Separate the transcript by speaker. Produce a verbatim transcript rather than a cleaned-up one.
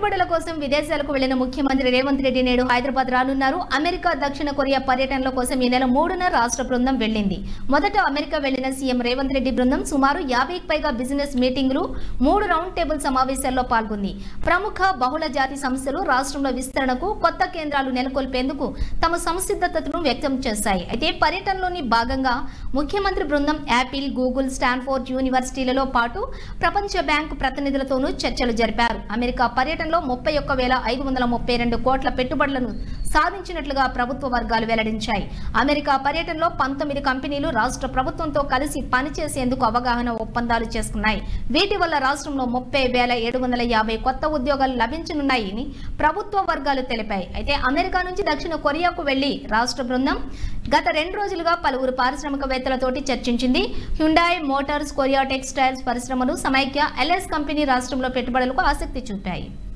Speaker 1: పెట్టుబడుల కోసం విదేశాలకు వెళ్లిన ముఖ్యమంత్రి రేవంత్ రెడ్డి నేడు హైదరాబాద్ రానున్నారు. అమెరికా, దక్షిణ కొరియా పర్యటనల కోసం ఈ నెల మూడున రాష్ట్ర బృందం వెళ్లింది. మొదట అమెరికా వెళ్లిన సీఎం రేవంత్ రెడ్డి బృందం సుమారు యాభైకి పైగా బిజినెస్ మీటింగులు, మూడు రౌండ్ టేబుల్ సమావేశాల్లో పాల్గొంది. ప్రముఖ బహుళ జాతి సంస్థలు రాష్ట్రంలో విస్తరణకు, కొత్త కేంద్రాలు నెలకొల్పేందుకు తమ సంసిద్ధతను వ్యక్తం చేశాయి. అయితే పర్యటనలోని భాగంగా ముఖ్యమంత్రి బృందం యాపిల్, గూగుల్, స్టాన్ఫోర్డ్ యూనివర్సిటీలలో పాటు ప్రపంచ బ్యాంకు ప్రతినిధులతోనూ చర్చలు జరిపారు. అమెరికా పర్యటనలో ముప్పై ఒక్క వేల ఐదు వందల ముప్పై రెండు కోట్ల పెట్టుబడులను సాధించినట్లుగా ప్రభుత్వ వర్గాలు వెల్లడించాయి. అమెరికా పర్యటనలో పంతొమ్మిది కంపెనీలు రాష్ట్ర ప్రభుత్వంతో కలిసి పనిచేసేందుకు అవగాహన ఒప్పందాలు చేసుకున్నాయి. వీటి వల్ల రాష్ట్రంలో ముప్పై వేల ఏడు వందల యాభై కొత్త ఉద్యోగాలు లభించనున్నాయని ప్రభుత్వ వర్గాలు తెలిపాయి. అయితే అమెరికా నుంచి దక్షిణ కొరియాకు వెళ్లి రాష్ట్ర బృందం గత రెండు రోజులుగా పలువురు పారిశ్రామికవేత్తలతోటి చర్చించింది. హ్యుండాయ్ మోటార్స్, కొరియా టెక్స్టైల్స్ పరిశ్రమలు, సమైక్య, ఎల్ఎస్ కంపెనీ రాష్ట్రంలో పెట్టుబడులకు ఆసక్తి చూపాయి.